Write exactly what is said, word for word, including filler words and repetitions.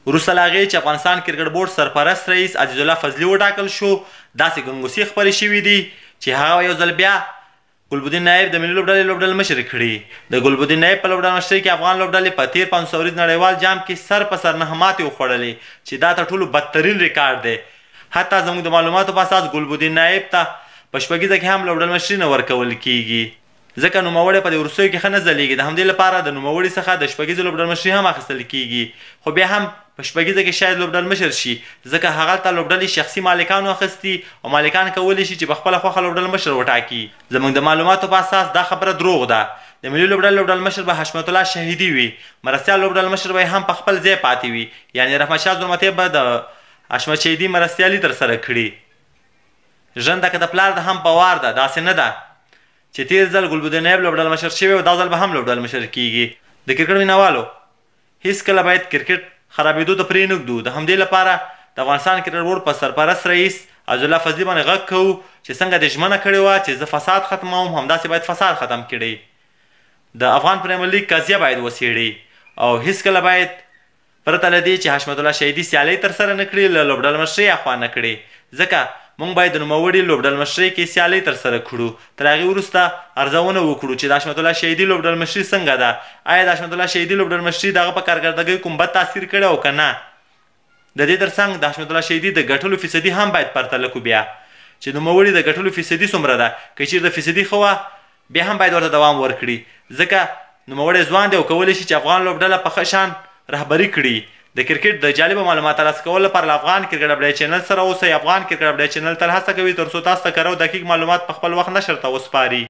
وروسته له هغې چې افغانستان کرکټ بورډ سرپرست رئیس عزیز الله فضلي وټاکل شو داسې ګنګوسې خپرې شوي دي چې هغه یو ځل بیا ګلبدین نایب د ملي لوبډلې لوبډل مشر کړي. د ګلبدین نایب په لوبډل مشرۍ کې افغان لوبډلې په تېر پنځوس ورځ نړیوال جام کې سر په سر نهه ماتې وخوړلې چې دا تر ټولو بدترین ریکارډ دی. حتی زموږ د معلوماتو په اساس ګلبدین نایب ته په شپږیزه کې هم لوبډل مشري نه ورکول کیږي ځکه نوموړی په دې وروستیو کې ښه نه ځلیږي. د همدې لپاره د نوموړي څخه د شپږیزې لوبډل مشري هم اخیستل کیږي خو بیا هم په شپږیزه کې شاید لوبډل مشر شي ځکه هغلته لوبډلې شخصي مالکانو اخیستي او مالکان کولی شي چې په خپله خوښه لوبډل مشر وټاکي. زموږ د معلوماتو په اساس دا خبره دروغ ده. د ملي لوبډل لوبډل مشر به حشمت الله شهیدي وي. مرستیال لوبډل مشر به هم په خپل ځای پاتې وي یعنې رحمت شاه زلمتي به د حشمت شهیدي مرستیالي ترسره کړي. ژرنده که د پلار د هم په وار ده داسې نه ده چې تېر ځل ګلبدین نایب لوبډل مشر شوی او دا ځل به هم لوبډل مشر کیږي. د کرکټ مینوالو هیڅکله باید کرکټ خرابېدو ته پرېنږدو. د همدې لپاره د افغانستان کرکټ بورډ په سرپرست رئیس عزیز الله فضلي باندې غږ کوو چې څنګه دې ژمنه کړې وه چې زه فساد ختموم همداسې باید فساد ختم کړي. د افغان پریمیر لیګ قضیه باید وڅېړي او هیڅکله باید پرته له دې چې حشمت الله شهیدي سیالۍ ترسره نه کړي له لوبډل مشرۍ اخوا نه کړي ځکه موږ باید د نوموړي لوبډل مشرۍ کې سیالۍ ترسره کړو. تر هغې وروسته ارزونه وکړو چې د حشمت الله شهیدي لوبډل مشري څنګه ده. آیا د حشمت الله شهیدي لوبډل مشري د هغه په کارکردګۍ کوم بد تاثیر کړی او که نه. د دې ترڅنګ د حشمت الله شهیدي د ګټلو فیصدي هم باید پرتله کړو بیا چې نوموړي د ګټلو فیصدي څومره ده. که چیرته فیصدي ښه وه بیا هم باید ورته دوام ورکړي ځکه نوموړی ځوان دی او کولی شي چې افغان لوبډله په ښه شان رهبري کړي. د کرکټ د جالبو معلوماتو ترلاسه کولو لپاره له افغان کرکټ اپډیټ چینل سره اوسئ. افغان کرکټ اپډیټ چینل تل هڅه کوي تر څو تاسو ته کره او دقیق معلومات په خپل وخت نشر ته وسپاري.